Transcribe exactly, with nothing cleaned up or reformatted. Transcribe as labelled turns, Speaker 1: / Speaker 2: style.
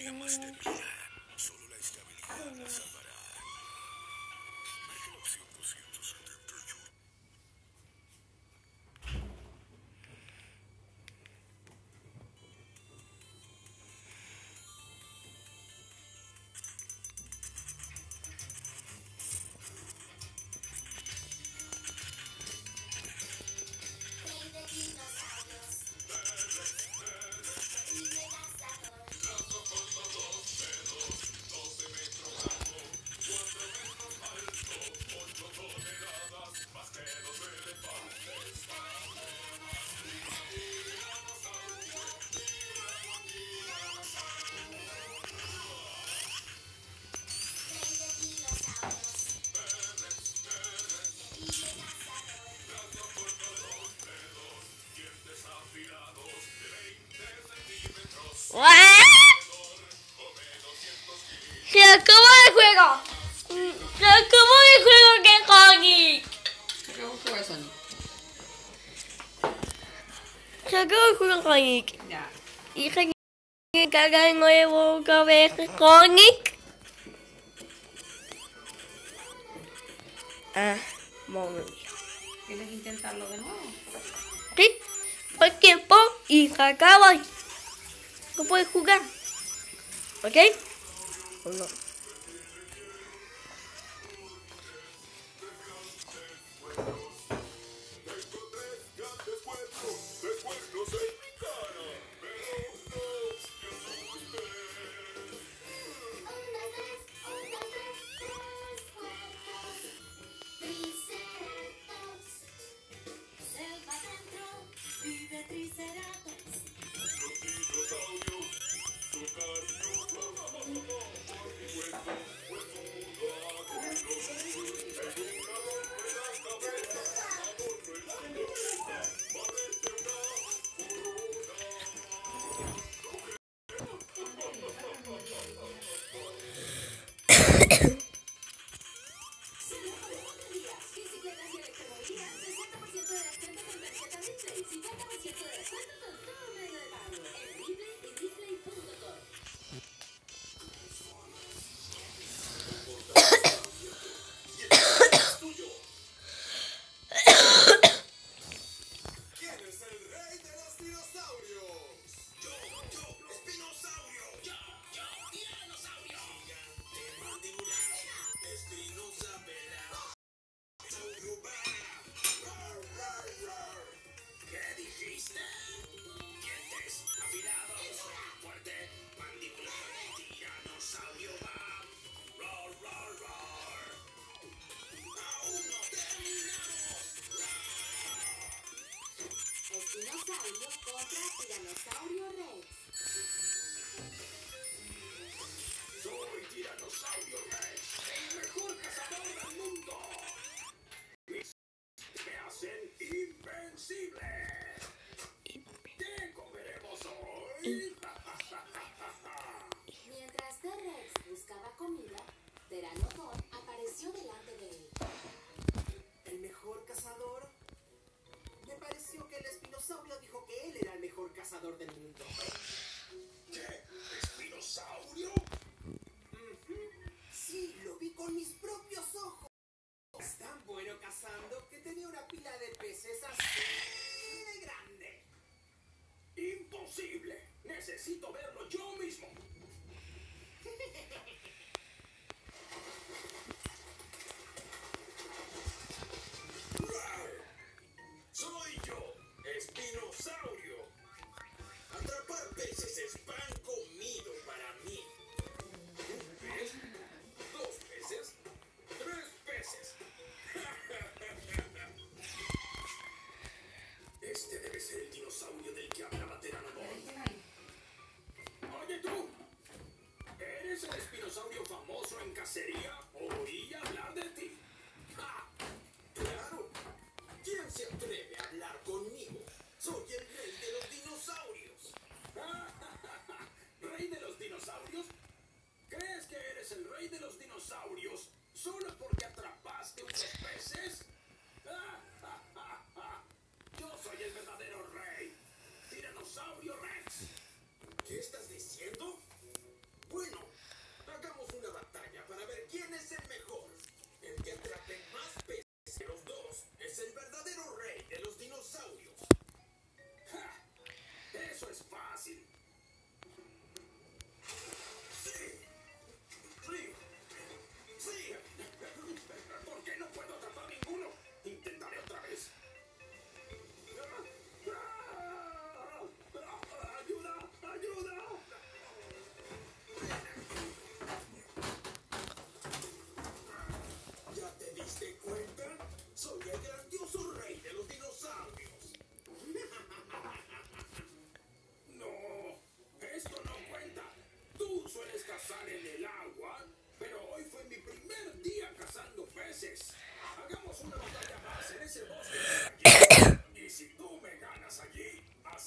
Speaker 1: sea más debilidad. Solo la estabilidad la salvará. Marque la opción doscientos setenta y uno.
Speaker 2: Se acabó el juego. Se acabó el juego de Sonic.
Speaker 3: Se acabó el juego de Sonic.
Speaker 2: Se acabó el juego de Sonic.
Speaker 3: Ya.
Speaker 2: Y se carga de nuevo otra vez Sonic. Ah, momento.
Speaker 3: ¿Quieres intentarlo de nuevo?
Speaker 2: Sí, por tiempo y se acaba. No puedes jugar. ¿Ok? ¿O no?
Speaker 4: Dinosaurio contra Tiranosaurio Rex.
Speaker 1: Soy Tiranosaurio Rex, el mejor cazador del mundo. Me hacen invencible. ¿Qué comeremos hoy?
Speaker 4: Mientras T-Rex buscaba comida, Pteranodon apareció delante de él.
Speaker 5: ¿El mejor cazador? Me pareció que el espinosaurio dijo que él era el mejor cazador del mundo.
Speaker 1: ¿Qué? ¿Espinosaurio?
Speaker 5: Uh-huh. Sí, lo vi con mis propios ojos. Es tan bueno cazando que tenía una pila de peces así de grande.
Speaker 1: Imposible. Necesito verlo yo mismo.